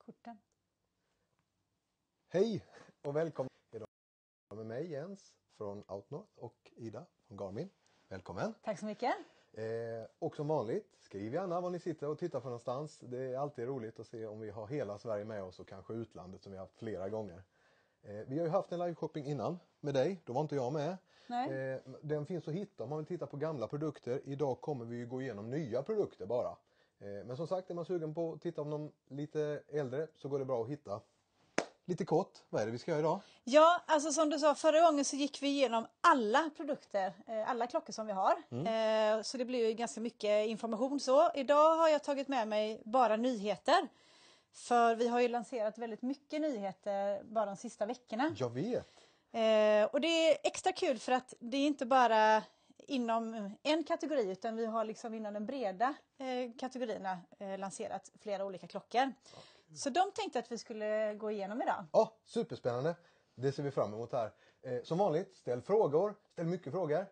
skjortan. Hej och välkommen idag med mig Jens från Outnorth och Ida från Garmin. Välkommen! Tack så mycket! Och som vanligt, skriv gärna vad ni sitter och tittar på någonstans. Det är alltid roligt att se om vi har hela Sverige med oss och kanske utlandet som vi har haft flera gånger. Vi har ju haft en liveshopping innan med dig, då var inte jag med. Nej. Den finns att hitta om man vill titta på gamla produkter. Idag kommer vi ju gå igenom nya produkter bara. Men som sagt, är man sugen på att titta om de lite äldre så går det bra att hitta. Lite kort, vad är det vi ska göra idag? Ja, alltså som du sa, förra gången så gick vi igenom alla produkter, alla klockor som vi har. Så det blir ju ganska mycket information så. Idag har jag tagit med mig bara nyheter. För vi har ju lanserat väldigt mycket nyheter bara de sista veckorna. Jag vet! Och det är extra kul för att det är inte bara inom en kategori utan vi har liksom inom den breda kategorierna lanserat flera olika klockor. Så de tänkte att vi skulle gå igenom idag. Ja, superspännande. Det ser vi fram emot här. Som vanligt, ställ frågor. Ställ mycket frågor.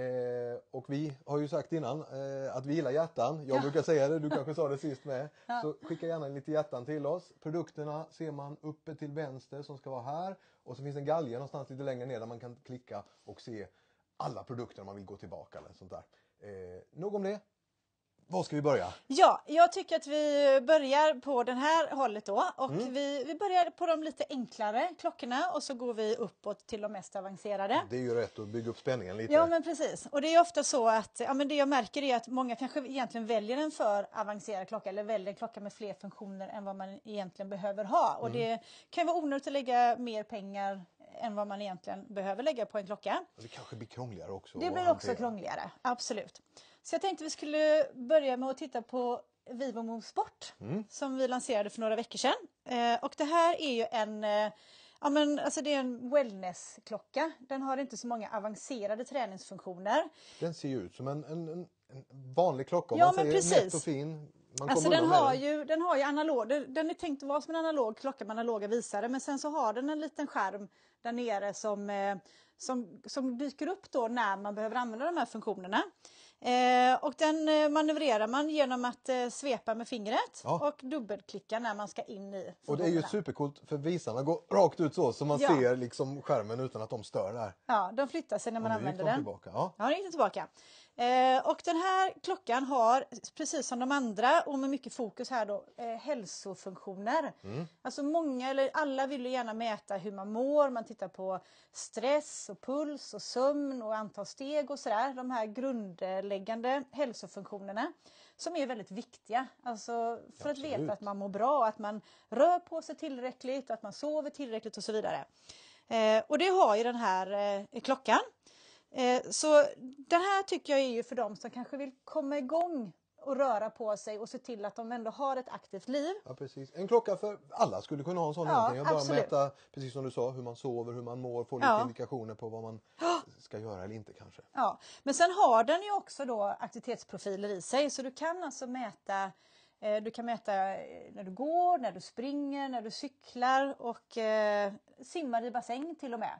Och vi har ju sagt innan att vi gillar hjärtan. Jag brukar säga det, du kanske sa det sist med. Ja. Så skicka gärna lite hjärtan till oss. Produkterna ser man uppe till vänster som ska vara här. Och så finns en galge någonstans lite längre ner där man kan klicka och se alla produkter om man vill gå tillbaka eller sånt där. Nog om det. Var ska vi börja? Ja, jag tycker att vi börjar på den här hållet då. Och vi börjar på de lite enklare klockorna och så går vi uppåt till de mest avancerade. Det är ju rätt att bygga upp spänningen lite. Ja, men precis. Och det är ofta så att men det jag märker är att många kanske egentligen väljer en för avancerad klocka eller väljer en klocka med fler funktioner än vad man egentligen behöver ha. Och det kan vara onödigt att lägga mer pengar än vad man egentligen behöver lägga på en klocka. Det kanske blir krångligare också. Det blir också krångligare, absolut. Så jag tänkte vi skulle börja med att titta på Vivomove Sport som vi lanserade för några veckor sedan. Och det här är ju alltså det är en wellness-klocka. Den har inte så många avancerade träningsfunktioner. Den ser ju ut som en vanlig klocka. Ja, man men säger precis. Nätt och fin. Man Alltså kommer den undan har med ju analog, den är tänkt att vara som en analog klocka med analoga visare, men sen så har den en liten skärm där nere som dyker upp då när man behöver använda de här funktionerna. Och den manövrerar man genom att svepa med fingret och dubbelklicka när man ska in i funktionerna. Och det är ju supercoolt för visarna går rakt ut så man ser liksom skärmen utan att de stör där. Ja, de flyttar sig när man använder den. Tillbaka. Ja, nu gick den tillbaka. Och den här klockan har, precis som de andra och med mycket fokus här då, hälsofunktioner. Alltså många eller alla vill ju gärna mäta hur man mår. Man tittar på stress och puls och sömn och antal steg och sådär. De här grundläggande hälsofunktionerna som är väldigt viktiga. Alltså för att veta att man mår bra, att man rör på sig tillräckligt, att man sover tillräckligt och så vidare. Och det har ju den här klockan. Så den här tycker jag är ju för dem som kanske vill komma igång och röra på sig och se till att de ändå har ett aktivt liv. Ja, precis. En klocka för alla skulle kunna ha en sån egentligen. Bara absolut. mäta, precis som du sa, hur man sover, hur man mår, få lite indikationer på vad man ska göra eller inte kanske. Ja, men sen har den ju också då aktivitetsprofiler i sig, så du kan alltså mäta. Du kan mäta när du går, när du springer, när du cyklar och simmar i bassäng till och med.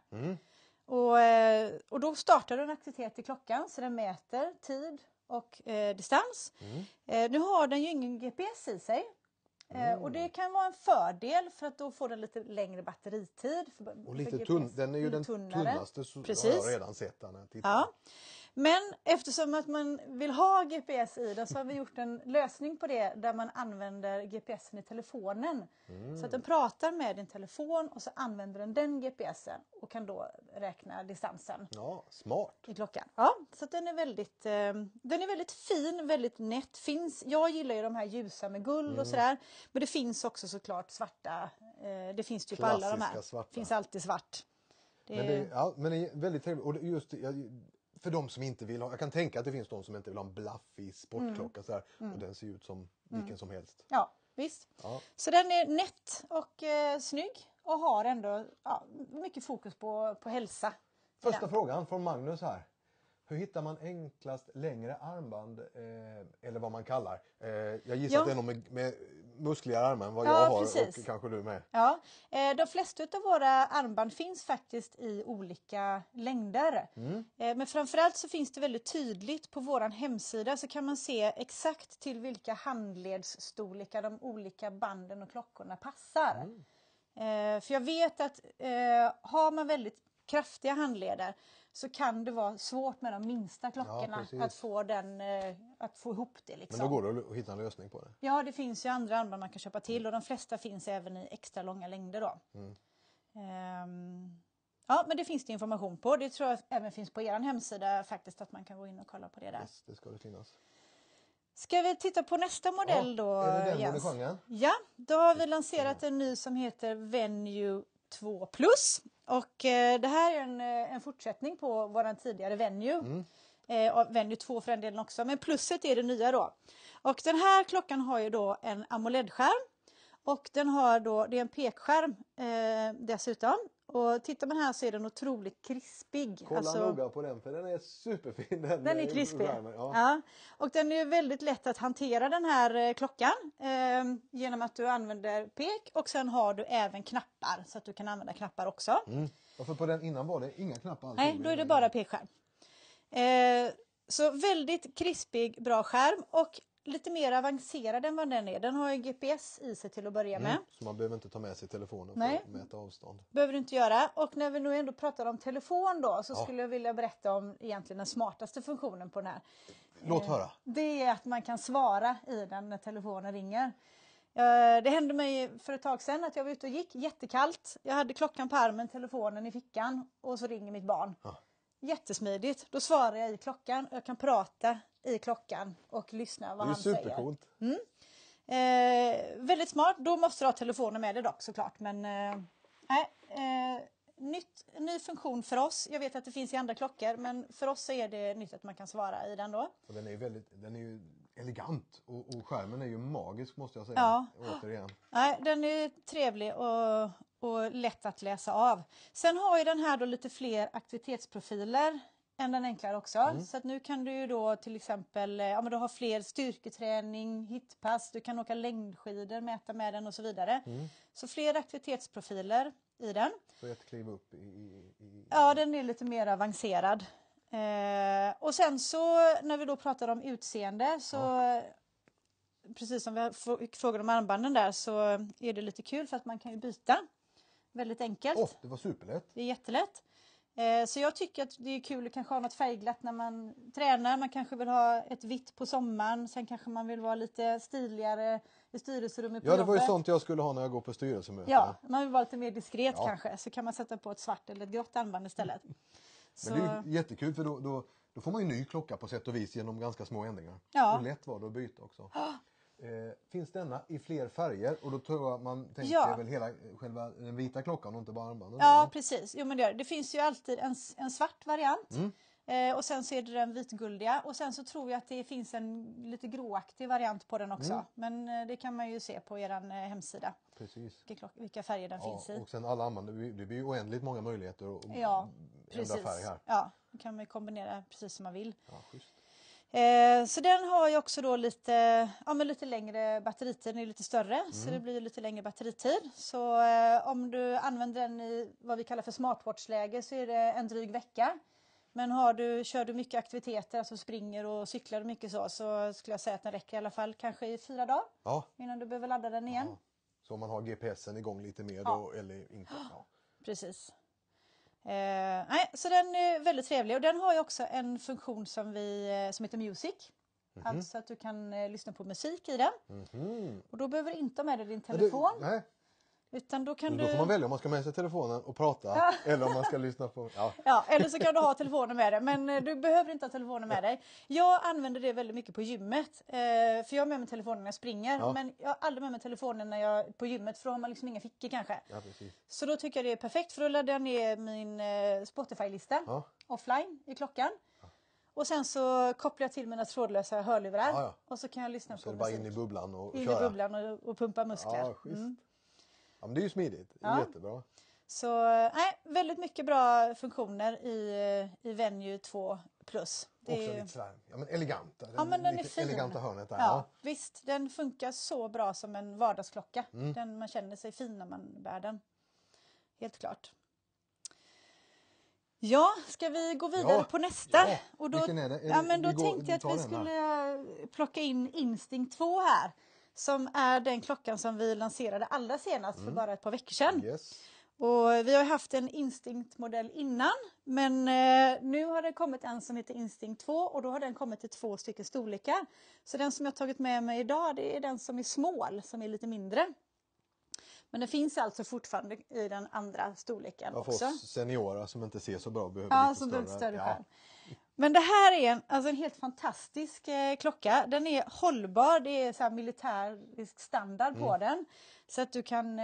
Och då startar du en aktivitet i klockan så den mäter tid och distans. Nu har den ju ingen GPS i sig. Och det kan vara en fördel för att då får den lite längre batteritid. Och lite den är ju den tunnaste så har jag redan sett den här tittar. Ja. Men eftersom att man vill ha GPS i den så har vi gjort en lösning på det där man använder GPSen i telefonen. Så att den pratar med din telefon och så använder den GPSen och kan då räkna distansen. Ja, smart. I klockan. Ja, så att den är väldigt fin, väldigt nätt. Jag gillar ju de här ljusa med guld och sådär. Men det finns också såklart svarta. Det finns ju på alla de här. Svarta. Det finns alltid svart. Men det är väldigt trevligt. Och just för de som inte vill ha, jag kan tänka att det finns de som inte vill ha en blaffig sportklocka så här, och den ser ut som vilken som helst. Ja, visst. Ja. Så den är nätt och snygg och har ändå mycket fokus på hälsa. Första frågan från Magnus här. Hur hittar man enklast längre armband eller vad man kallar? Jag gissar att det är något med muskligare armar än vad Ja, jag har precis. och kanske du med. Ja, de flesta av våra armband finns faktiskt i olika längder. Men framförallt så finns det väldigt tydligt på våran hemsida, så kan man se exakt till vilka handledsstorlekar de olika banden och klockorna passar. För jag vet att har man väldigt kraftiga handleder så kan det vara svårt med de minsta klockorna att få ihop det. Liksom. Men då går det att hitta en lösning på det. Ja, det finns ju andra armband man kan köpa till och de flesta finns även i extra långa längder då. Ja, men det finns det information på. Det tror jag även finns på er hemsida faktiskt, att man kan gå in och kolla på det där. Yes, det ska det finnas. Ska vi titta på nästa modell då, är det den Jens? genren? Ja, då har vi lanserat en ny som heter Venue 2 Plus. Och det här är en fortsättning på våran tidigare Venue. Och Venue 2 för den delen också. Men plusset är det nya då. Och den här klockan har ju då en AMOLED-skärm. Och den har då, det är en pekskärm dessutom. Och tittar man här så är den otroligt krispig. Kolla noga på den, för den är superfin. Den är krispig. Ja. Ja. Och den är väldigt lätt att hantera, den här klockan. Genom att du använder pek och sen har du även knappar. Så att du kan använda knappar också. Varför på den innan var det inga knappar alls? Nej, då är det bara pekskärm. Så väldigt krispig, bra skärm och lite mer avancerad än vad den är. Den har ju GPS i sig till att börja med. Så man behöver inte ta med sig telefonen Nej. för att mäta avstånd. Behöver du inte göra. Och när vi nu ändå pratar om telefon då, så skulle jag vilja berätta om egentligen den smartaste funktionen på den här. Låt höra. Det är att man kan svara i den när telefonen ringer. Det hände mig för ett tag sedan att jag var ute och gick, jättekallt. Jag hade klockan på armen, telefonen i fickan och så ringer mitt barn. Jättesmidigt. Då svarar jag i klockan och jag kan prata i klockan och lyssna vad han säger. Det är supercoolt. Väldigt smart. Då måste du ha telefonen med dig dock såklart. Men ny funktion för oss. Jag vet att det finns i andra klockor, men för oss så är det nytt att man kan svara i den då. Och den är ju elegant och skärmen är ju magisk, måste jag säga. Ja. Återigen. Nej, den är trevlig och lätt att läsa av. Sen har ju den här då lite fler aktivitetsprofiler än den enklare också. Så att nu kan du ju då till exempel, men du har fler styrketräning, hitpass, du kan åka längdskidor, mäta med den och så vidare. Så fler aktivitetsprofiler i den. Så ett kliv upp Ja, den är lite mer avancerad. Och sen så när vi då pratar om utseende så precis som vi frågade om armbanden där, så är det lite kul för att man kan ju byta väldigt enkelt. Det var superlätt. Det är jättelätt. Så jag tycker att det är kul att kanske ha något färgglatt när man tränar. Man kanske vill ha ett vitt på sommaren. Sen kanske man vill vara lite stiligare i styrelserummet på jobbet. Ja, det var ju jobbet. sånt jag skulle ha när jag går på styrelsemöten. Ja, man vill vara lite mer diskret kanske. Så kan man sätta på ett svart eller ett grått armband istället. Men det är ju jättekul, för då får man ju ny klocka på sätt och vis genom ganska små ändringar. Ja. Och lätt var det att byta också. Finns denna i fler färger? Och då tror jag man tänker väl hela själva den vita klockan och inte bara armbanden. Ja, precis. Jo, men det finns ju alltid en svart variant. Och sen så är det den vitguldiga. Och sen så tror jag att det finns en lite gråaktig variant på den också. Men det kan man ju se på er hemsida. Precis. Vilka färger den finns i. Och sen alla armband. Det blir ju oändligt många möjligheter att ändra färg här. Ja, det kan man kombinera precis som man vill. Ja, schysst. Så den har ju också då lite längre batteritid, den är lite större så det blir lite längre batteritid. Så om du använder den i vad vi kallar för smartwatch-läge så är det en dryg vecka. Men kör du mycket aktiviteter, alltså springer och cyklar och mycket så skulle jag säga att den räcker i alla fall kanske i 4 dagar innan du behöver ladda den igen. Ja. Så om man har GPSen igång lite mer då eller inte. Ja. Precis. Så den är väldigt trevlig och den har ju också en funktion som heter Music. Alltså att du kan lyssna på musik i den. Och då behöver du inte ha med dig din telefon. Nej. Utan då Då får man välja om man ska med sig telefonen och prata eller om man ska lyssna på... Ja, eller så kan du ha telefonen med dig. Men du behöver inte ha telefonen med dig. Jag använder det väldigt mycket på gymmet. För jag har med mig telefonen när jag springer. Men jag har aldrig med mig telefonen när jag är på gymmet. För då har man liksom inga fickor kanske. Ja, precis. Så då tycker jag det är perfekt. För då laddar jag ner min Spotify-lista offline i klockan. Och sen så kopplar jag till mina trådlösa hörlurar. Och så kan jag lyssna på musik. bara in i bubblan och köra. In i bubblan och pumpa muskler. Ja, schysst. Ja, men det är ju smidigt. Det är jättebra. Så väldigt mycket bra funktioner i Venue 2 plus. Också lite sådär, men eleganta. Ja, men den är lite fin. eleganta hörnet där. Ja, visst, den funkar så bra som en vardagsklocka. Man känner sig fin när man bär den. Helt klart. Ja, ska vi gå vidare på nästa? Ja, Och då, vilken är det? då tänkte jag att vi skulle plocka in Instinct 2 här. Som är den klockan som vi lanserade allra senast för bara ett par veckor sedan. Yes. Och vi har haft en Instinct-modell innan, men nu har det kommit en som heter Instinct 2 och då har den kommit i 2 stycken storlekar. Så den som jag har tagit med mig idag, det är den som är small, som är lite mindre. Men det finns alltså fortfarande i den andra storleken också. För oss seniora som inte ser så bra behöver Ja, lite som behöver större skärm. Ja. Men det här är en helt fantastisk klocka. Den är hållbar, det är så här militärisk standard på den. Så att du kan,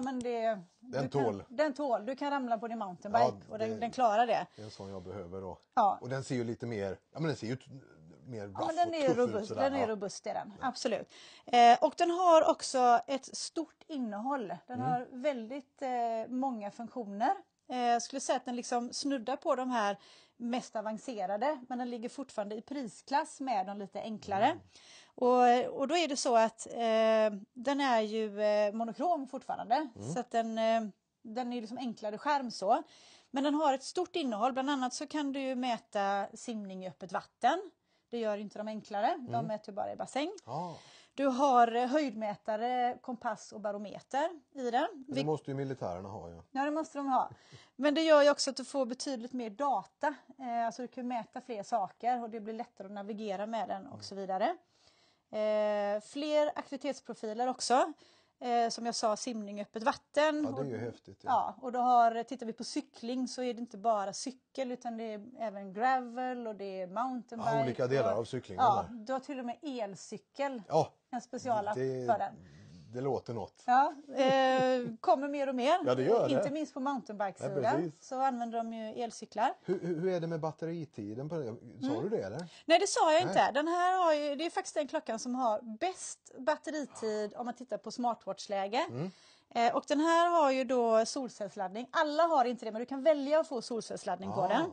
den tål. Du kan ramla på din mountainbike och den klarar det. Det är en sån jag behöver då. Ja. Och den ser ju lite mer, den ser ju mer rough men den är och tuff robust, ut sådär. den är robust är den, absolut. Och den har också ett stort innehåll. Den har väldigt många funktioner. Jag skulle säga att den liksom snuddar på de här mest avancerade, men den ligger fortfarande i prisklass med de lite enklare. Och då är det så att den är ju monokrom fortfarande, så att den är liksom enklare skärm så. Men den har ett stort innehåll, bland annat så kan du mäta simning i öppet vatten. Det gör inte de enklare, de mäter bara i bassäng. Du har höjdmätare, kompass och barometer i den. Det måste ju militärerna ha. Ja, det måste de ha. Men det gör ju också att du får betydligt mer data. Alltså du kan mäta fler saker och det blir lättare att navigera med den och så vidare. Fler aktivitetsprofiler också. Som jag sa, simning i öppet vatten. Ja, det är ju häftigt. Ja, och tittar vi på cykling så är det inte bara cykel utan det är även gravel och det är mountainbike. Ja, olika delar av cyklingen. Ja, du har till och med elcykel. Ja, en specialapp för den. Det låter något. Ja, kommer mer och mer. Ja, det gör det. Inte minst på mountainbike-sidan så använder de ju elcyklar. Hur är det med batteritiden på det? Sa du det eller? Nej, det sa jag inte. Den här har ju, det är faktiskt den klockan som har bäst batteritid om man tittar på smartwatch-läge. Och den här har ju då solcellsladdning. Alla har inte det, men du kan välja att få solcellsladdning på den.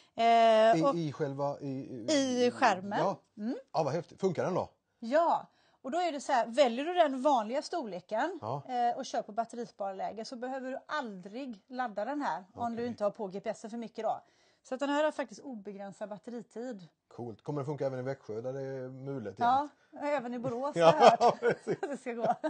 I skärmen. Ja. Ja, vad häftigt. Funkar den då? Ja. Och då är det så här, väljer du den vanliga storleken och kör på batterisparläge så behöver du aldrig ladda den här om du inte har på GPSen för mycket då. Så att den här har faktiskt obegränsad batteritid. Coolt. Kommer det funka även i Växjö där det är mulet? Ja, även i Borås har jag hört att det ska gå.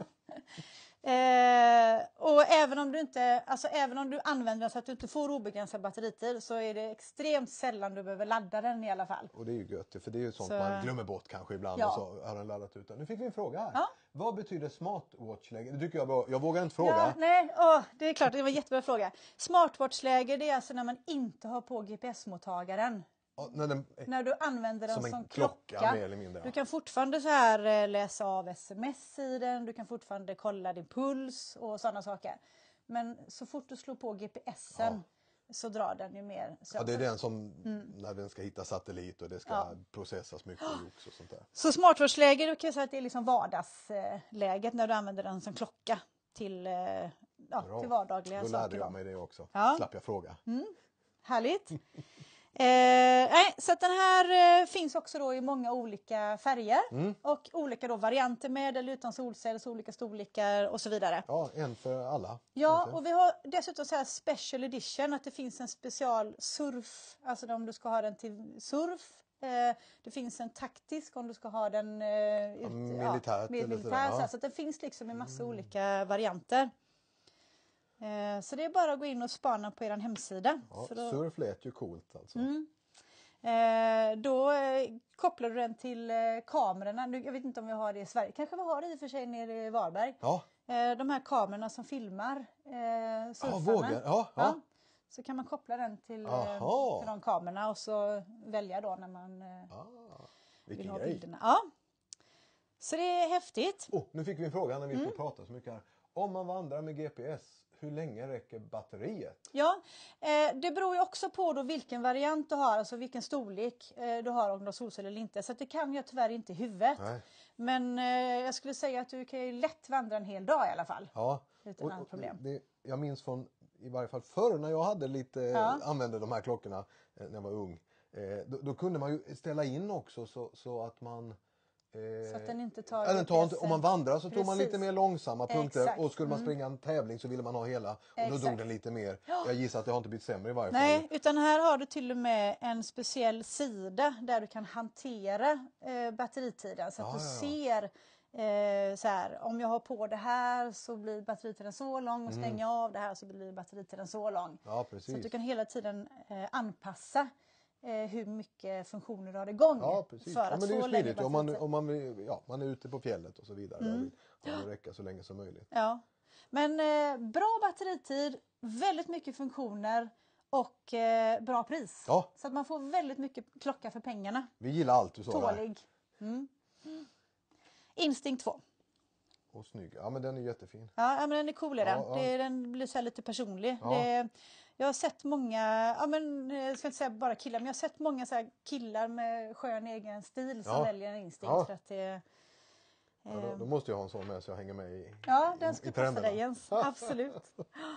Och även om du använder den så att du inte får obegränsad batteritid så är det extremt sällan du behöver ladda den i alla fall. Och det är ju gött, för det är ju sånt man glömmer bort kanske ibland och så har den laddat ut den. Nu fick vi en fråga här. Vad betyder smartwatch-läge? Det tycker jag bra. Jag vågar inte fråga. Det är klart, det var en jättebra fråga. Smartwatch-läge, det är alltså när man inte har på GPS-mottagaren. När du använder den som klocka. Mer eller mindre. Du kan fortfarande så här läsa av sms i den, du kan fortfarande kolla din puls och sådana saker. Men så fort du slår på GPSen så drar den ju mer. Ja, det är den som när den ska hitta satellit och det ska processas mycket och sånt där. Så smartwatch-läge, du kan säga att det är liksom vardagsläget när du använder den som klocka till vardagliga saker. Då lärde jag mig det också. Slapp jag fråga. Härligt. Så att den här finns också då i många olika färger och olika då varianter med eller utan solceller, olika storlekar och så vidare. Ja, en för alla. Ja, och vi har dessutom så här special edition att det finns en special surf, alltså om du ska ha den till surf. Det finns en taktisk om du ska ha den militär. Så att den finns liksom i massa olika varianter. Så det är bara att gå in och spana på er hemsida. Ja, surf lät ju coolt alltså. Då kopplar du den till kamerorna. Jag vet inte om vi har det i Sverige. Kanske vi har det i och för sig nere i Varberg. Ja. De här kamerorna som filmar surfarna. Så kan man koppla den till de kamerorna och så välja då när man vill ha bilderna. Ja. Så det är häftigt. Nu fick vi en fråga när vi får prata så mycket här. Om man vandrar med GPS, hur länge räcker batteriet? Ja, det beror ju också på då vilken variant du har, alltså vilken storlek du har, om du har solceller eller inte. Så det kan jag tyvärr inte i huvudet. Nej. Men jag skulle säga att du kan ju lätt vandra en hel dag i alla fall. Ja, utan problem. Jag minns från, i varje fall förr när jag hade använde de här klockorna när jag var ung. Då kunde man ju ställa in också så att man... Så att den inte tar om man vandrar så tog man lite mer långsamma punkter. Exakt. Och skulle man springa en tävling så ville man ha hela. Och då drog den lite mer. Jag gissar att det har inte blivit sämre i varje fall. Nej, utan här har du till och med en speciell sida där du kan hantera batteritiden. Så att du ser så här, om jag har på det här så blir batteritiden så lång och stänger jag av det här så blir batteritiden så lång. Ja, precis. Så att du kan hela tiden anpassa hur mycket funktioner du har igång. Ja, precis. För att men det är ju få längre smidigt. Om man är ute på fjället och så vidare. Och vill räcka så länge som möjligt. Ja, men bra batteritid, väldigt mycket funktioner och bra pris. Ja. Så att man får väldigt mycket klocka för pengarna. Vi gillar allt du sa. Tålig. Instinct 2. Och snygg. Ja, men den är jättefin. Ja, men den är cool i den. Ja. Den blir så här lite personlig. Ja. Jag har sett många, jag ska inte säga bara killar, men jag har sett många så här killar med skön egen stil som väljer en Instinct. Ja. För att det, Då måste jag ha en sån med så jag hänger med i ja, den ska i passa trenderna. dig Jens. Absolut.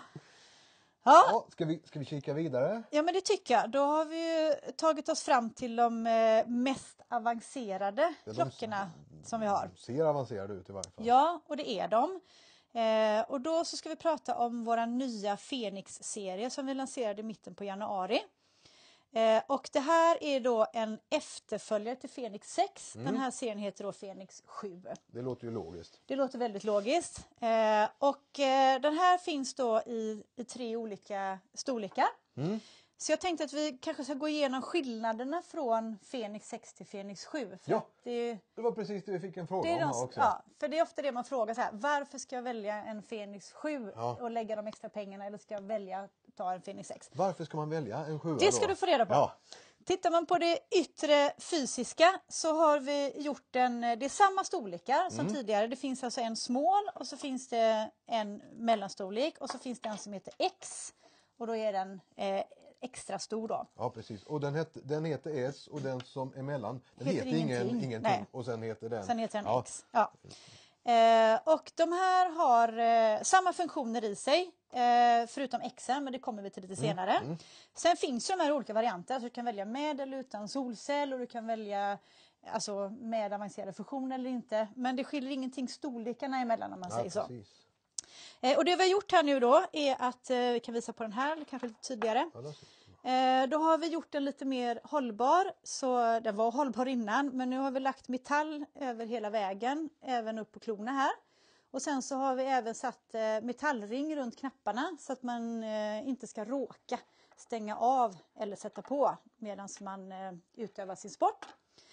Ja, ska vi kika vidare? Ja, men det tycker jag. Då har vi ju tagit oss fram till de mest avancerade klockorna som vi har. De ser avancerade ut i varje fall. Ja, och det är de. Och då så ska vi prata om våra nya Fenix-serie som vi lanserade i mitten på januari. Och det här är då en efterföljare till Fenix 6. Den här serien heter då Fenix 7. Det låter ju logiskt. Det låter väldigt logiskt. Och den här finns då i 3 olika storlekar. Så jag tänkte att vi kanske ska gå igenom skillnaderna från Fenix 6 till Fenix 7. För Ja, det var precis det vi fick en fråga är om här också. Ja, för det är ofta det man frågar så här. Varför ska jag välja en Fenix 7 och lägga de extra pengarna eller ska jag välja att ta en Fenix 6? Varför ska man välja en 7? Det ska du få reda på. Ja. Tittar man på det yttre fysiska så har vi gjort det är samma storlekar som tidigare. Det finns alltså en small och så finns det en mellanstorlek och så finns det en som heter X och då är den extra stor då. Ja, precis. Och den heter S och den som är mellan den heter ingenting. Nej. Och sen heter den X. Ja. Och de här har samma funktioner i sig förutom Xen, men det kommer vi till lite senare. Sen finns ju de här olika varianter, så du kan välja med eller utan solcell och du kan välja alltså, med avancerade funktioner eller inte. Men det skiljer ingenting storlekarna emellan om man säger så. Precis. Och det vi har gjort här nu då är att vi kan visa på den här, kanske lite tydligare. Då har vi gjort den lite mer hållbar, så den var hållbar innan, men nu har vi lagt metall över hela vägen, även upp på klorna här. Och sen så har vi även satt metallring runt knapparna så att man inte ska råka stänga av eller sätta på medan man utövar sin sport.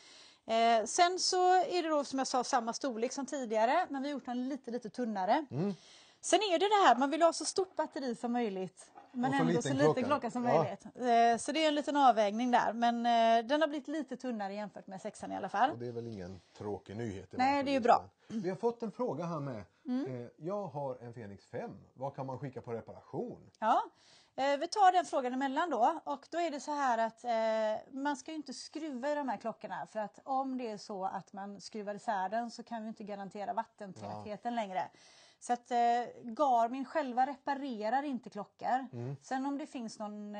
Sen så är det då som jag sa samma storlek som tidigare, men vi har gjort den lite tunnare. Sen är det här, man vill ha så stort batteri som möjligt. Men ändå så liten klocka som möjligt. Så det är en liten avvägning där. Men den har blivit lite tunnare jämfört med 6an i alla fall. Och det är väl ingen tråkig nyhet. Nej, det är ju bra. Vi har fått en fråga här med. Jag har en Fenix 5. Vad kan man skicka på reparation? Ja, vi tar den frågan emellan då. Och då är det så här att man ska ju inte skruva i de här klockorna. För att om det är så att man skruvar isär den så kan vi inte garantera vattentätheten längre. Så att Garmin själva reparerar inte klockor. Sen om det finns någon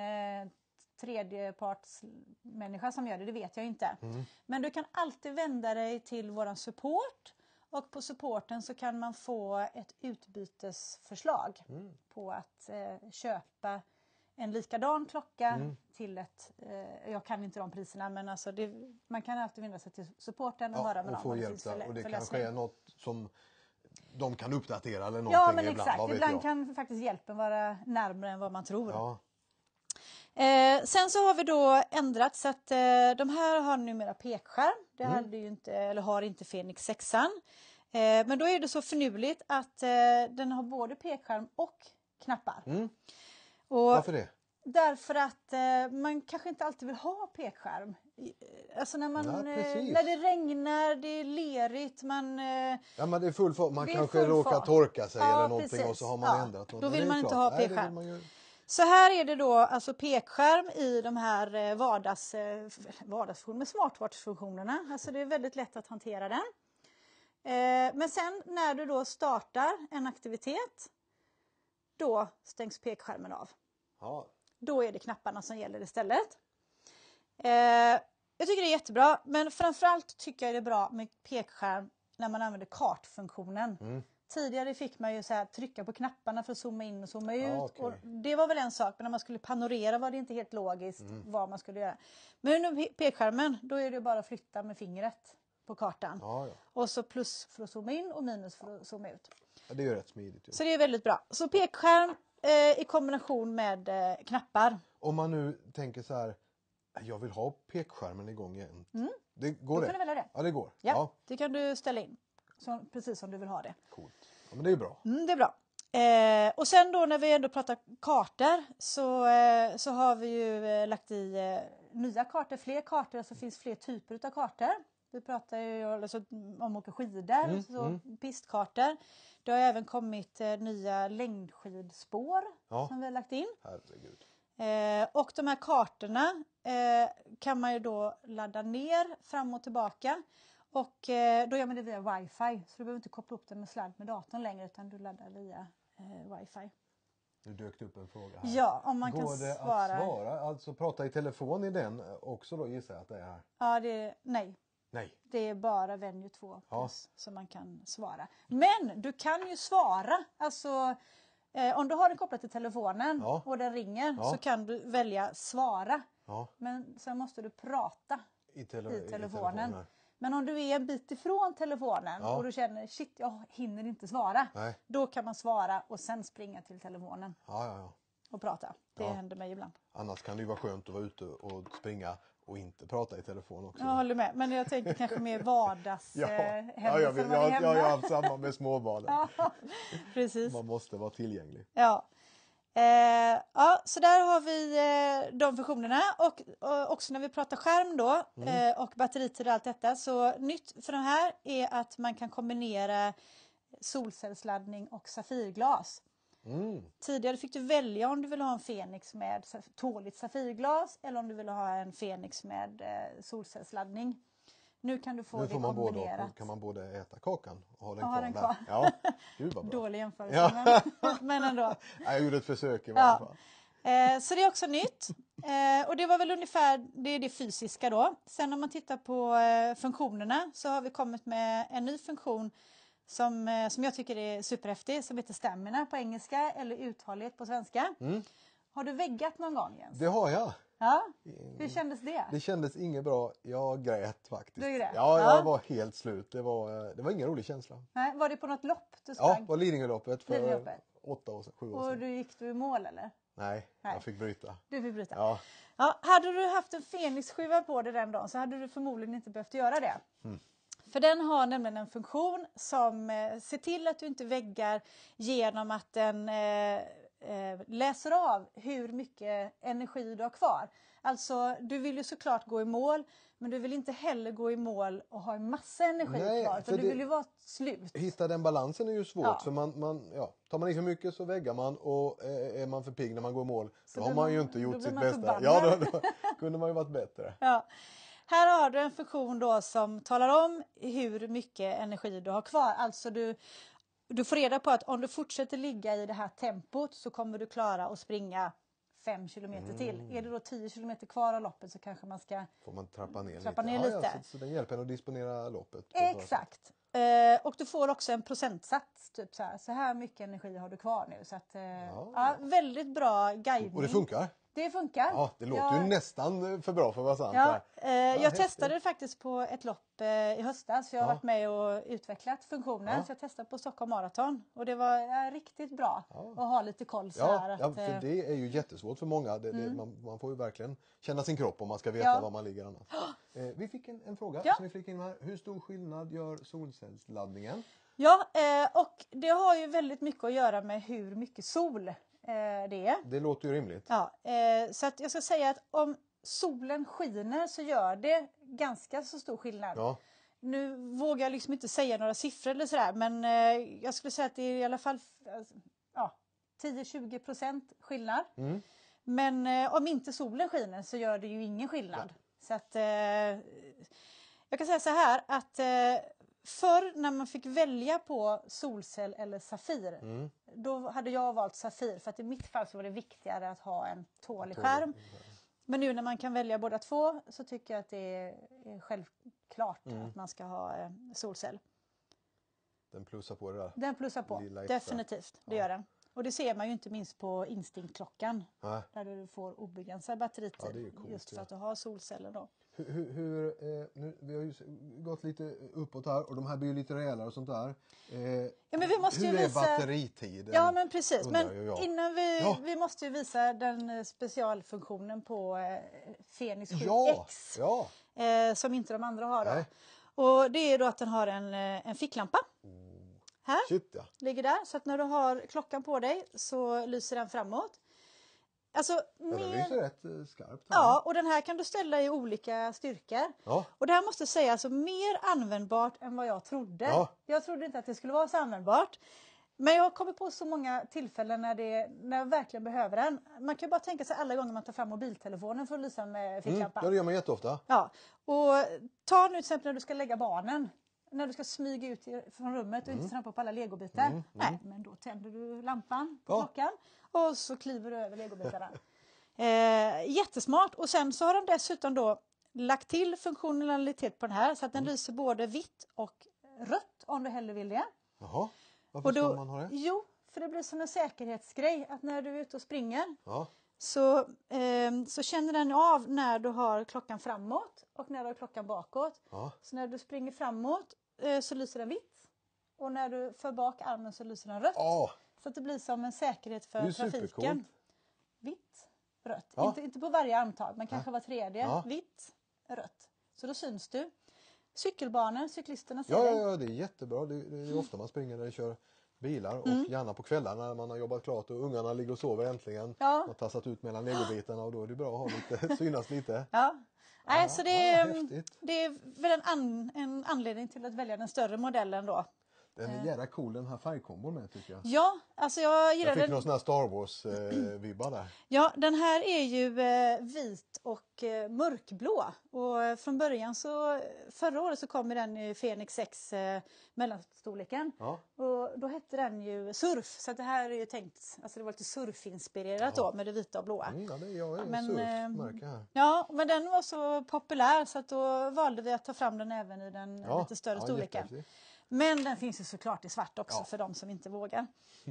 tredjepartsmänniska som gör det vet jag inte. Men du kan alltid vända dig till våran support. Och på supporten så kan man få ett utbytesförslag på att köpa en likadan klocka till ett, jag kan inte de priserna, men alltså man kan alltid vända sig till supporten och höra med dem. Få hjälp där. Och det kanske är något som de kan uppdatera eller någonting. Ja, men ibland, exakt. Ibland kan faktiskt hjälpen vara närmare än vad man tror. Ja. Sen så har vi då ändrat så att de här har numera pekskärm. Det hade ju inte, eller har inte Fenix 6an. Men då är det så förnuligt att den har både pekskärm och knappar. Och Varför det? därför att man kanske inte alltid vill ha pekskärm. Alltså när det regnar, det är lerigt, ja, men det är full fart. Man det kanske råkar torka sig eller någonting precis. och så har man ändrat något. Då vill man inte klart. ha pekskärm. Så här är det då alltså pekskärm i de här vardagsfunktionerna med smartwatch-funktionerna. Alltså det är väldigt lätt att hantera den. Men sen när du då startar en aktivitet, då stängs pekskärmen av. Ja. Då är det knapparna som gäller istället. Jag tycker det är jättebra, men framförallt tycker jag det är bra med pekskärm när man använder kartfunktionen. Tidigare fick man ju så här, trycka på knapparna för att zooma in och zooma ut. Okay. Och det var väl en sak, men när man skulle panorera var det inte helt logiskt vad man skulle göra. Men nu pekskärmen, då är det bara att flytta med fingret på kartan. Ja. Och så plus för att zooma in och minus för att zooma ut. Ja, det är ju rätt smidigt. Ju. Så det är väldigt bra. Så pekskärm i kombination med knappar. Om man nu tänker så här, jag vill ha pekskärmen igång igen. Det går Då det? kan du välja det. Ja, det går. Ja, det kan du ställa in. Precis som du vill ha det. Coolt. Ja, men det är bra. Det är bra. Och sen då när vi ändå pratar kartor så har vi ju lagt i nya kartor, fler kartor, så finns fler typer av kartor. Vi pratar ju alltså, om att åka skidor, så pistkartor. Det har även kommit nya längdskidspår som vi har lagt in. Herregud. Och de här kartorna kan man ju då ladda ner fram och tillbaka. Och då gör man det via wifi. Så du behöver inte koppla upp den med sladd med datorn längre, utan du laddar via wifi. Nu dök det upp en fråga här. Ja, om man Går kan det svara. att svara? Alltså prata i telefon i den också då, gissar jag att det är här. Ja, det är nej. Nej. Det är bara Venue 2 Ja. som man kan svara. Men du kan ju svara. Alltså, om du har den kopplad till telefonen och den ringer så kan du välja svara. Ja. Men sen måste du prata I telefonen. Men om du är en bit ifrån telefonen och du känner shit, jag hinner inte svara. Nej. Då kan man svara och sen springa till telefonen Ja. och prata. Det händer mig ibland. Annars kan det ju vara skönt att vara ute och springa och inte prata i telefon också. Jag håller med, men jag tänker kanske mer vardags jag har haft samma med småbarnen. Precis. Man måste vara tillgänglig. Ja. Så där har vi de funktionerna och också när vi pratar skärm då och batteritid och allt detta, så nytt för den här är att man kan kombinera solcellsladdning och safirglas. Tidigare fick du välja om du vill ha en Fenix med tåligt safirglas eller om du vill ha en Fenix med solcellsladdning. Nu kan du få det kombinerat. Kan man både äta kakan och ha den Ja, kvar den där. kvar. Ja, gud vad bra. Dålig jämförelse, men ändå. Jag gjorde ett försök i varje fall. Så det är också nytt. Och det var väl ungefär det fysiska då. Sen om man tittar på funktionerna så har vi kommit med en ny funktion som jag tycker är superhäftig, som heter Stamina på engelska eller uthållighet på svenska. Har du väggat någon gång, Jens? Det har jag. Ja, hur kändes det? Det kändes inget bra. Jag grät faktiskt. Du grät? Ja, jag var helt slut. Det var ingen rolig känsla. Nej, var det på något lopp du sprang? Ja, var Lidingöloppet för Lidingöloppet. 8 år sedan, 7 år Och sedan. gick du i mål eller? Nej, jag fick bryta. Du fick bryta. Ja. Hade du haft en Fenix-skiva på dig den dagen så hade du förmodligen inte behövt göra det. För den har nämligen en funktion som ser till att du inte väggar genom att den läser av hur mycket energi du har kvar. Alltså, du vill ju såklart gå i mål, men du vill inte heller gå i mål och ha en massa energi kvar, för du vill ju vara slut. Hitta den balansen är ju svårt, för tar man i för mycket så väggar man, och är man för pigg när man går i mål, då har man ju inte gjort sitt bästa. Ja, då kunde man ju varit bättre. Ja. Här har du en funktion då som talar om hur mycket energi du har kvar. Alltså du får reda på att om du fortsätter ligga i det här tempot så kommer du klara att springa 5 kilometer till. Är det då 10 kilometer kvar av loppet så kanske man ska får man trappa ner lite. Ja, så den hjälper en att disponera loppet. Exakt. Och du får också en procentsats. Typ så här mycket energi har du kvar nu. Så att, väldigt bra guidning. Och det funkar? Det funkar. Ja, det låter ju nästan för bra för att vara sant. Jag testade det faktiskt på ett lopp i höstas. Jag har varit med och utvecklat funktionen. Så jag testade på Stockholm Marathon. Och det var riktigt bra att ha lite koll. Så här att, för det är ju jättesvårt för många. Man får ju verkligen känna sin kropp om man ska veta var man ligger annars. Vi fick en fråga som vi fick in här. Hur stor skillnad gör solcellsladdningen? Ja, och det har ju väldigt mycket att göra med hur mycket sol det är. Det låter ju rimligt. Ja, så att jag ska säga att om solen skiner så gör det ganska så stor skillnad. Ja. Nu vågar jag liksom inte säga några siffror eller sådär, men jag skulle säga att det är i alla fall 10-20% skillnad. Men om inte solen skiner så gör det ju ingen skillnad. Så att jag kan säga så här att förr när man fick välja på solcell eller safir, då hade jag valt safir, för att i mitt fall så var det viktigare att ha en tålig skärm. Men nu när man kan välja båda två så tycker jag att det är självklart att man ska ha solcell. Den plussar på det där. Den plussar på, Lilla extra. definitivt. Det gör den. Och det ser man ju inte minst på Instinct-klockan. Nej. Där du får obegränsad batteritid. Ja, det är ju coolt, just för att du har solceller då. Nu, vi har ju gått lite uppåt här och de här blir ju lite rejälare och sånt där. Ja, men vi måste hur ju är visa... batteritiden? Ja, men precis. Men innan vi måste ju visa den specialfunktionen på Fenix 7X. Ja. Som inte de andra har då. Nej. Och det är då att den har en ficklampa. Här, Shit, ja. ligger där. Så att när du har klockan på dig så lyser den framåt. Alltså, Den lyser rätt skarpt. Här. Ja, och den här kan du ställa i olika styrkor. Ja. Och det här måste jag säga, alltså mer användbart än vad jag trodde. Ja. Jag trodde inte att det skulle vara så användbart. Men jag har kommit på så många tillfällen när jag verkligen behöver den. Man kan ju bara tänka sig alla gånger man tar fram mobiltelefonen för att lysa med ficklampan. Ja, det gör man jätteofta. Ja, och ta nu till exempel när du ska lägga barnen. När du ska smyga ut från rummet och inte trampa på alla legobitar. Nej, men då tänder du lampan på klockan och så kliver du över legobitarna. Jättesmart. Och sen så har de dessutom då lagt till funktionalitet på den här så att den lyser både vitt och rött om du hellre vill det. Jaha, varför ska man ha det? Jo, för det blir som en säkerhetsgrej att när du är ute och springer så känner den av när du har klockan framåt och när du har klockan bakåt. Ja. Så när du springer framåt så lyser den vitt och när du för bak armen så lyser den rött. Så att det blir som en säkerhet för trafiken. Vitt, rött. Inte på varje armtag men kanske var tredje. Vitt, rött. Så då syns du. Cykelbanor, cyklisterna ser dig. Ja, det är jättebra. Det är ofta man springer när det kör bilar och gärna på kvällarna när man har jobbat klart och ungarna ligger och sover äntligen. Man har tassat ut mellan legobitarna och då är det bra att ha lite, synas lite. Nej, så det är väl en anledning till att välja den större modellen då. Den är jävla cool den här färgkombon med tycker jag. Ja, alltså jag gillar den. Jag fick någon sån här Star Wars-vibbar där. Ja, den här är ju vit och mörkblå. Och från början förra året så kom den i Fenix 6 mellanstorleken. Och då hette den ju surf. Så att det här är ju tänkt, alltså det var lite surfinspirerat då med det vita och blåa. Ja, det är en surfmärke här. Ja, men den var så populär så att då valde vi att ta fram den även i den lite större storleken. Jättefint. Men den finns ju såklart i svart också för de som inte vågar.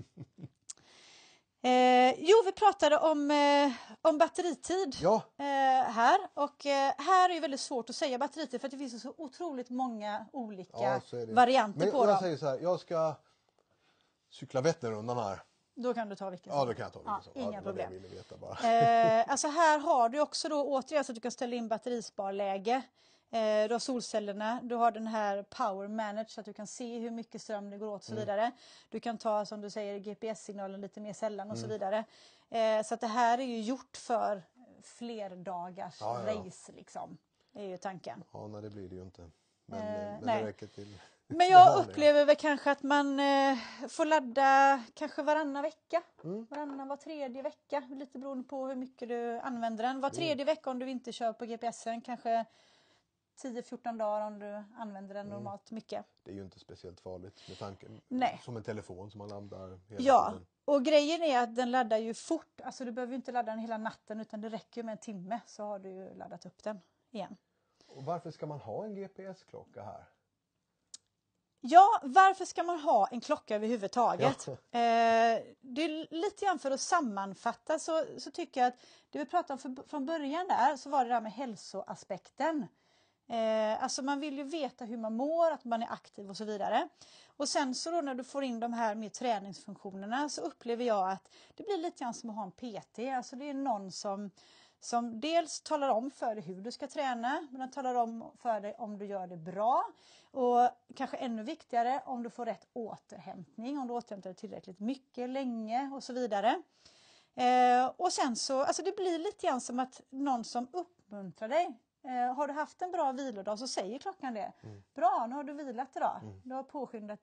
Vi pratade om batteritid här. Och här är det väldigt svårt att säga batteritid för att det finns så otroligt många olika varianter på dem. Jag säger så här, jag ska cykla Vätternrundan här. Då kan du ta vilken som. Ja, då kan jag ta vilken som. Inga problem. Det ville veta bara. Alltså här har du också då återigen så att du kan ställa in batterisparläge. Du har solcellerna, du har den här power manage så att du kan se hur mycket ström det går åt och så vidare. Du kan ta som du säger GPS-signalen lite mer sällan och så vidare. Så att det här är ju gjort för flerdagars race liksom. Det är ju tanken. Ja, nej det blir det ju inte. Men det räcker till. Men jag upplever väl kanske att man får ladda kanske varannan vecka. Var tredje vecka. Lite beroende på hur mycket du använder den. Var tredje vecka om du inte kör på GPSen. Kanske 10-14 dagar om du använder den normalt mycket. Det är ju inte speciellt farligt med tanken. Som en telefon som man laddar hela tiden. Och grejen är att den laddar ju fort. Alltså du behöver ju inte ladda den hela natten utan det räcker med en timme så har du ju laddat upp den igen. Och varför ska man ha en GPS-klocka här? Ja, varför ska man ha en klocka överhuvudtaget? Det är lite grann för att sammanfatta så tycker jag att det vi pratade om från början där så var det där med hälsoaspekten. Alltså man vill ju veta hur man mår, att man är aktiv och så vidare. Och sen så då när du får in de här med träningsfunktionerna så upplever jag att det blir lite grann som att ha en PT. Alltså det är någon som dels talar om för dig hur du ska träna, men den talar om för dig om du gör det bra. Och kanske ännu viktigare om du får rätt återhämtning, om du återhämtar dig tillräckligt mycket, länge och så vidare. Och sen så, alltså det blir lite grann som att någon som uppmuntrar dig. Har du haft en bra vilodag så säger klockan det. Bra, nu har du vilat idag. Du har påskyndat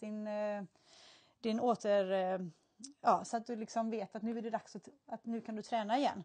din åter... så att du liksom vet att nu är det dags att nu kan du träna igen.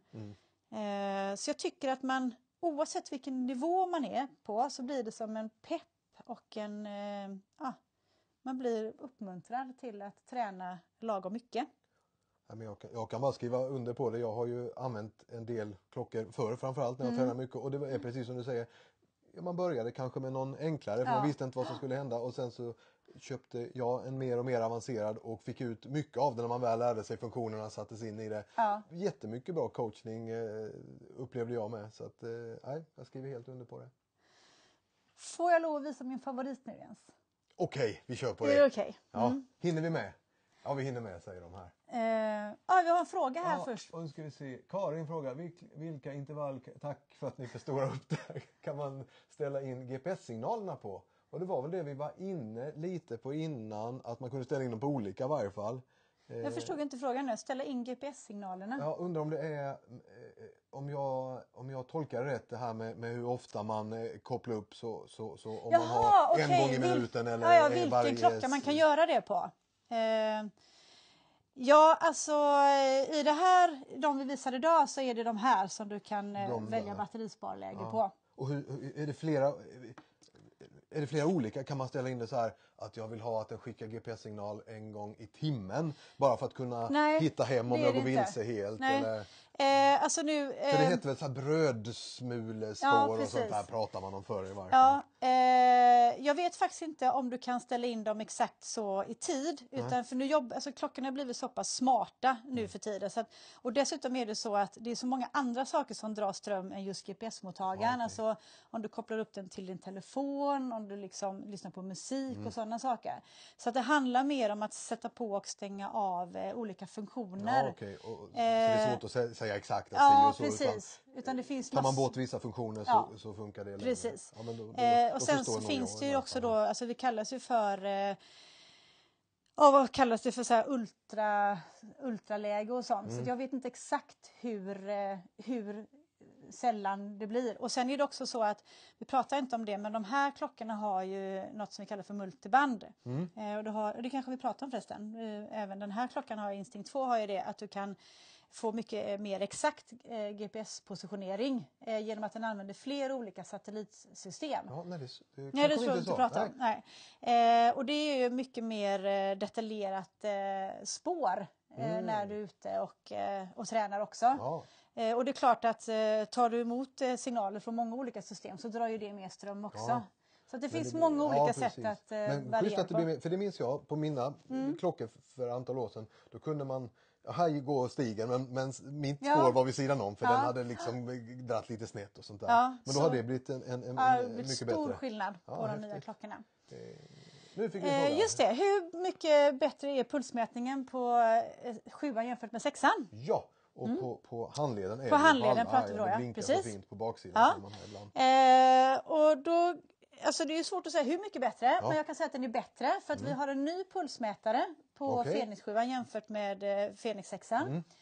Så jag tycker att man, oavsett vilken nivå man är på, så blir det som en pepp och man blir uppmuntrad till att träna lagom mycket. Men jag kan bara skriva under på det. Jag har ju använt en del klockor förr, framförallt när jag tränar mycket. Och det är precis som du säger, man började kanske med någon enklare för man visste inte vad som skulle hända. Och sen så köpte jag en mer och mer avancerad och fick ut mycket av det när man väl lärde sig funktionerna och satte sig in i det. Jättemycket bra coachning upplevde jag med. Så att, jag skriver helt under på det. Får jag lov att visa min favorit nu, Jens? Okej, vi kör på det. det. Är okej? Ja, hinner vi med? Ja, vi hinner med, säger de här. Vi har en fråga här först. Och nu ska vi se. Karin frågar, vilka intervall, tack för att ni förstorar upp det, kan man ställa in GPS-signalerna på? Och det var väl det vi var inne lite på innan, att man kunde ställa in dem på olika i varje fall. Jag förstod inte frågan nu. Ställa in GPS-signalerna. Jag undrar om det är, om jag tolkar rätt det här med hur ofta man kopplar upp så om man har en gång i minuten eller vilken varje... klocka man kan göra det på. Alltså i det här, de vi visade idag, så är det de här som du kan välja batterisparläge på. Och är det flera olika? Kan man ställa in det så här att jag vill ha att den skickar GPS-signal en gång i timmen bara för att kunna hitta hem om jag går vilse helt? Nej. Eller? Alltså nu, för det heter väl så här brödsmulespår och sånt där pratar man om förr i varje fall. Jag vet faktiskt inte om du kan ställa in dem exakt så i tid. Utan för nu klockorna har blivit så pass smarta nu för tiden. Så att, och dessutom är det så att det är så många andra saker som drar ström än just GPS-mottagaren. Alltså om du kopplar upp den till din telefon, om du liksom lyssnar på musik och sådana saker. Så att det handlar mer om att sätta på och stänga av olika funktioner. Så det är svårt att säga exakt. Precis. Utan det finns tar man bort vissa funktioner så funkar det. Precis. Då och sen så finns det ju också då, alltså det kallas ju för vad kallas det för, så här ultraläge och sånt. Så jag vet inte exakt hur sällan det blir. Och sen är det också så att, vi pratar inte om det, men de här klockorna har ju något som vi kallar för multiband. Och det kanske vi pratar om förresten. Även den här klockan har Instinct 2 har ju det, att du kan få mycket mer exakt GPS-positionering genom att den använder fler olika satellitsystem. Det tror jag inte prata om. Nej. Och det är ju mycket mer detaljerat spår när du är ute och tränar också. Och det är klart att tar du emot signaler från många olika system så drar ju det mer ström också. Så att det finns många olika sätt att variera på. För det minns jag på mina klockor för antal år sedan. Då kunde man, här går stigen men mitt spår var vid sidan om för den hade liksom dratt lite snett och sånt där. Men då har det blivit en mycket bättre. Stor skillnad på de nya klockorna. Nu fick vi just det, hur mycket bättre är pulsmätningen på 7:an jämfört med 6:an? Ja. Och på handleden är på handleden pratar vi då, det blinkar så fint på baksidan. Man har ibland. Och då, alltså det är svårt att säga hur mycket bättre, men jag kan säga att den är bättre för att vi har en ny pulsmätare på Fenix 7 jämfört med Fenix 6.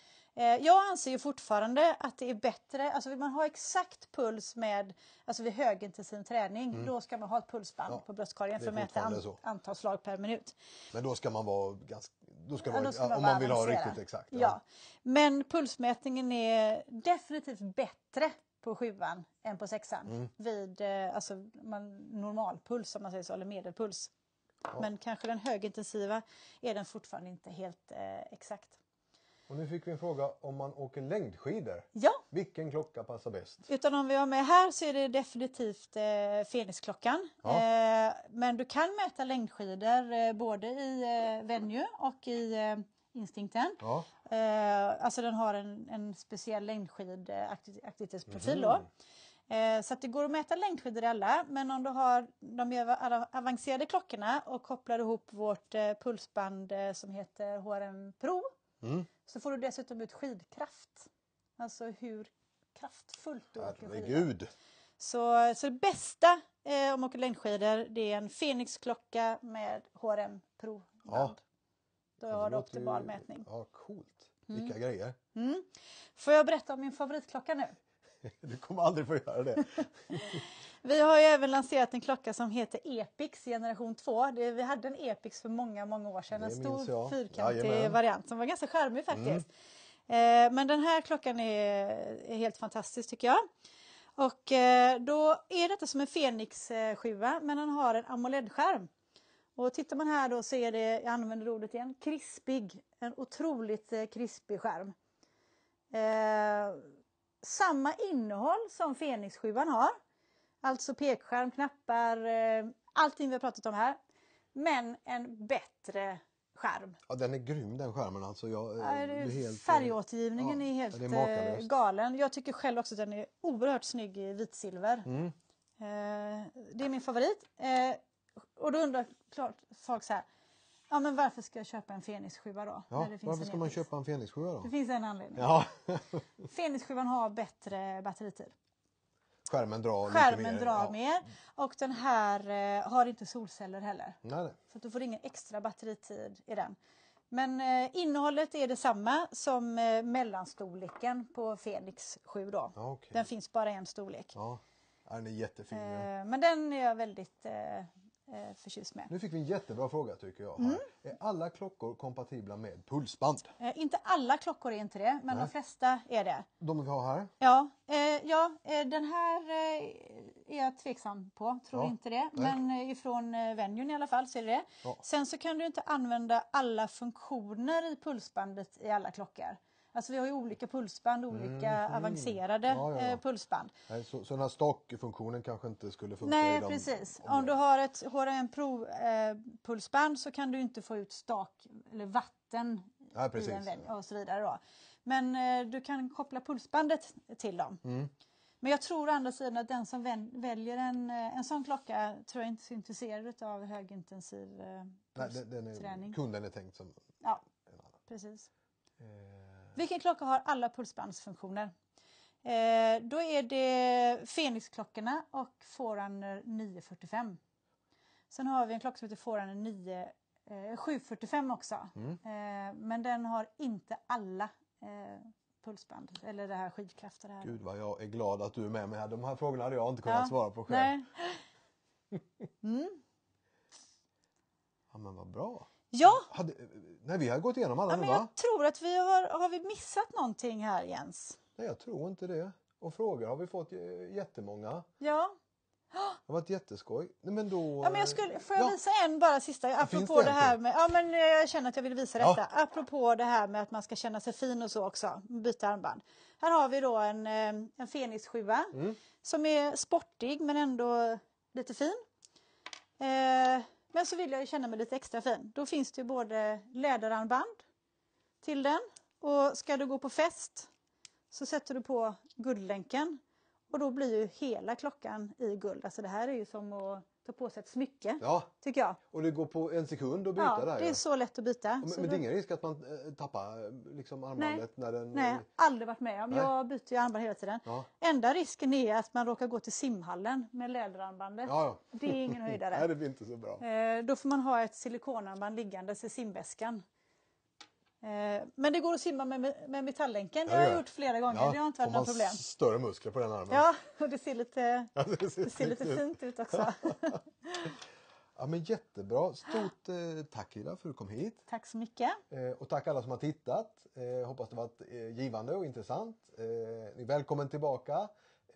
Jag anser ju fortfarande att det är bättre, alltså vill man ha exakt puls med, alltså vid högintensiv träning, då ska man ha ett pulsband på bröstkorgen för att mäta antal slag per minut. Men då ska man vara ganska, om man vill ha riktigt exakt. Ja. Men pulsmätningen är definitivt bättre på 7:an än på 6:an vid normalpuls, om man säger så, eller medelpuls. Men kanske den högintensiva är den fortfarande inte helt exakt. Och nu fick vi en fråga om man åker längdskidor. Ja. Vilken klocka passar bäst? Utan om vi har med här så är det definitivt Fenix-klockan. Men du kan mäta längdskidor både i Venue och i Instincten. Alltså den har en speciell längdskidaktivitetsprofil då. Så att det går att mäta längdskidor i alla. Men om du har de avancerade klockorna och kopplar ihop vårt pulsband som heter HRM Pro. Så får du dessutom ut skidkraft. Alltså hur kraftfullt du åker skidor. Så det bästa om man åker längdskidor, det är en Fenix-klocka med HRM Pro-band. Då har du optimal mätning. Ja, coolt. Vilka grejer. Får jag berätta om min favoritklocka nu? Du kommer aldrig få göra det. Vi har ju även lanserat en klocka som heter Epix generation 2. Vi hade en Epix för många år sedan. En stor fyrkantig variant som var ganska charmig faktiskt. Men den här klockan är helt fantastisk tycker jag. Och då är detta som en Fenix 7, men den har en AMOLED-skärm. Och tittar man här då så är det, jag använder ordet igen, krispig. En otroligt krispig skärm. Samma innehåll som Fenix 7 har. Alltså pekskärm, knappar, allting vi har pratat om här. Men en bättre skärm. Ja, den är grym den skärmen alltså. Färgåtergivningen är helt galen. Jag tycker själv också att den är oerhört snygg i vitsilver. Det är min favorit. Och då undrar klart folk så här. Ja, men varför ska jag köpa en Fenix 7 då? Ja, när det finns varför ska man köpa en Fenix 7 då? Det finns en anledning. Ja. Fenix 7 har bättre batteritid. Skärmen drar mer. Och den här har inte solceller heller. Nej. Så att du får ingen extra batteritid i den. Men innehållet är detsamma som mellanstorleken på Fenix 7 då. Ja, okay. Den finns bara en storlek. Ja, den är jättefin. Men den är jag väldigt förtjust med. Nu fick vi en jättebra fråga tycker jag. Här. Är alla klockor kompatibla med pulsband? Inte alla klockor är inte det, men de flesta är det. De vi har här? Ja, den här är jag tveksam på, tror inte det. Nej. Men ifrån Venue i alla fall så är det. Ja. Sen så kan du inte använda alla funktioner i pulsbandet i alla klockor. Alltså vi har ju olika pulsband, olika avancerade pulsband. Nej, så den här stockfunktionen kanske inte skulle funka? Nej, precis. Om du har ett HRM Pro-pulsband så kan du inte få ut stak eller vatten i en Venue och så vidare då. Men du kan koppla pulsbandet till dem. Men jag tror å andra sidan att den som väljer en sån klocka tror jag inte är så intresserad av högintensiv träning. Kunden är tänkt som en annan. Precis. Vilken klocka har alla pulsbandsfunktioner? Då är det Fenix-klockorna och Forerunner 945. Sen har vi en klocka som heter Forerunner 745 också. Men den har inte alla pulsband eller det här skivkraften. Här. Gud vad jag är glad att du är med mig här. De här frågorna hade jag inte kunnat svara på själv. Nej. Ja men vad bra. Ja. Vi har gått igenom alla nu, men jag tror att vi har vi missat någonting här, Jens. Nej, jag tror inte det. Och frågor har vi fått jättemånga. Ja. Det har varit jätteskoj. Men då... Ja, men får jag visa en bara sista? Apropå det här med... Ja, men jag känner att jag vill visa detta. Apropå det här med att man ska känna sig fin och så också. Byta armband. Här har vi då en Fenix 7 som är sportig men ändå lite fin. Men så vill jag ju känna mig lite extra fin. Då finns det ju både läderarmband till den. Och ska du gå på fest så sätter du på guldlänken. Och då blir ju hela klockan i guld. Alltså det här är ju som att ta på sig ett smycke. Tycker jag. Och det går på en sekund att byta där. Ja, det är så lätt att byta. Men det är ingen risk att man tappar liksom armbandet? Nej, aldrig varit med om. Jag byter ju armband hela tiden. Enda risken är att man råkar gå till simhallen med läderarmbandet. Det är ingen höjdare. Nej, det blir inte så bra. Då får man ha ett silikonarmband liggandes i simväskan. Men det går att simma med metalllänken. Det har jag gjort flera gånger. Det har inte varit något problem. Större muskler på den armen. Ja, och det ser lite fint ut också. Ja, men jättebra. Stort tack Ida för att du kom hit. Tack så mycket. Och tack alla som har tittat. Hoppas det varit givande och intressant. Ni är välkommen tillbaka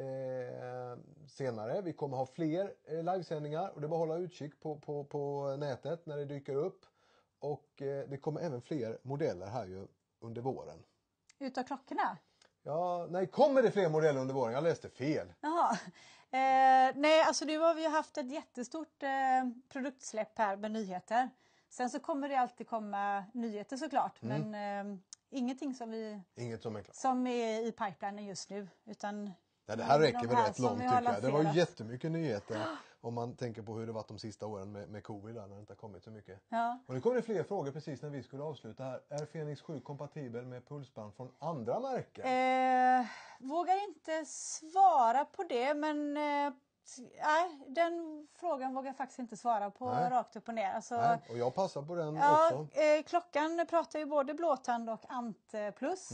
senare. Vi kommer ha fler livesändningar och det är bara att hålla utkik på nätet när det dyker upp. Och det kommer även fler modeller här ju under våren. Utav klockorna? Ja, nej, kommer det fler modeller under våren? Jag läste fel. Jaha. Nej, alltså nu har vi haft ett jättestort produktsläpp här med nyheter. Sen så kommer det alltid komma nyheter såklart. Men ingenting som är i pipelinen just nu. Utan det här räcker väl rätt långt tycker jag. Det var jättemycket nyheter. Om man tänker på hur det varit de sista åren med covid där, när det inte har kommit så mycket. Och nu kommer det fler frågor precis när vi skulle avsluta här. Är Fenix 7 kompatibel med pulsband från andra märken? Vågar inte svara på det, men nej, den frågan vågar jag faktiskt inte svara på rakt upp och ner. Alltså, nej, och jag passar på den också. Klockan pratar ju både blåtand och ant plus.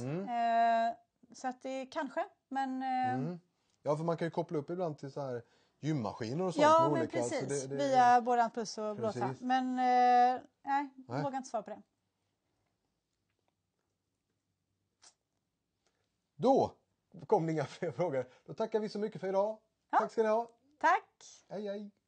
Så att det kanske, men... Ja, för man kan ju koppla upp ibland till så här gymmaskiner och sånt. Ja, med men olika, precis. Så via både ant plus och blåtand. Men nej, jag vågar inte svara på det. Då kom det inga fler frågor. Då tackar vi så mycket för idag. Tack ska ni ha. Tack. Hej, hej.